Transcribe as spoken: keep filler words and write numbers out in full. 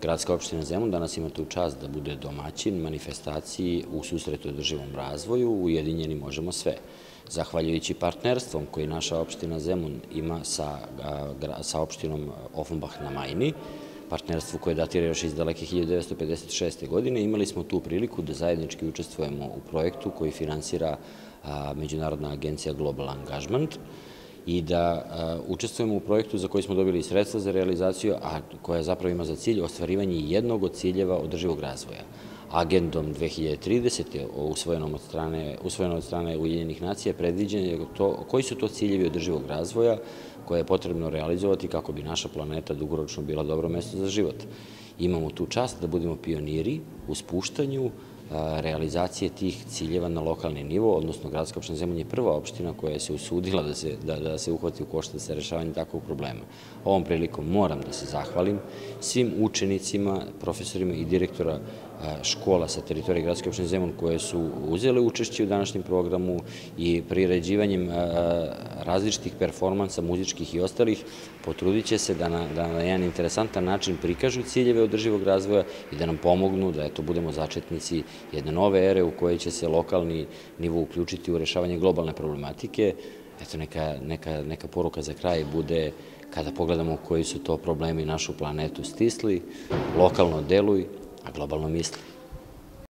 Gradska opština Zemun danas ima tu čast da bude domaćin manifestaciji u susretu održivom razvoju, ujedinjeni možemo sve. Zahvaljujući partnerstvom koji naša opština Zemun ima sa, sa opštinom Offenbach na Majni, partnerstvu koje datira još iz daleke hiljadu devetsto pedeset šeste. godine, imali smo tu priliku da zajednički učestvujemo u projektu koji finansira Međunarodna agencija Global Engagement i da učestvujemo u projektu za koji smo dobili sredstva za realizaciju, a koja zapravo ima za cilj ostvarivanje jednog od ciljeva održivog razvoja. Agendom dve hiljade tridesete. usvojenom od strane, usvojenom od strane Ujedinjenih nacija predviđeno je to, koji su to ciljevi održivog razvoja koje je potrebno realizovati kako bi naša planeta dugoročno bila dobro mesto za život. Imamo tu čast da budemo pioniri u spuštanju realizacije tih ciljeva na lokalni nivo, odnosno Gradska opština Zemun je prva opština koja se usudila da se, da, da se uhvati u koštac sa rešavanjem takvog problema. Ovom prilikom moram da se zahvalim svim učenicima, profesorima i direktora škola sa teritorije Gradske opštine Zemun koje su uzele učešće u današnjem programu i priređivanjem različitih performansa, muzičkih i ostalih, potrudit će se da na, da na jedan interesantan način prikažu ciljeve održivog razvoja i da nam pomognu da eto, budemo začetnici jedne nove ere u kojoj će se lokalni nivo uključiti u rešavanje globalne problematike. Eto, neka, neka, neka poruka za kraj bude kada pogledamo koji su to problemi našu planetu stisli, lokalno deluj, a globalno misli.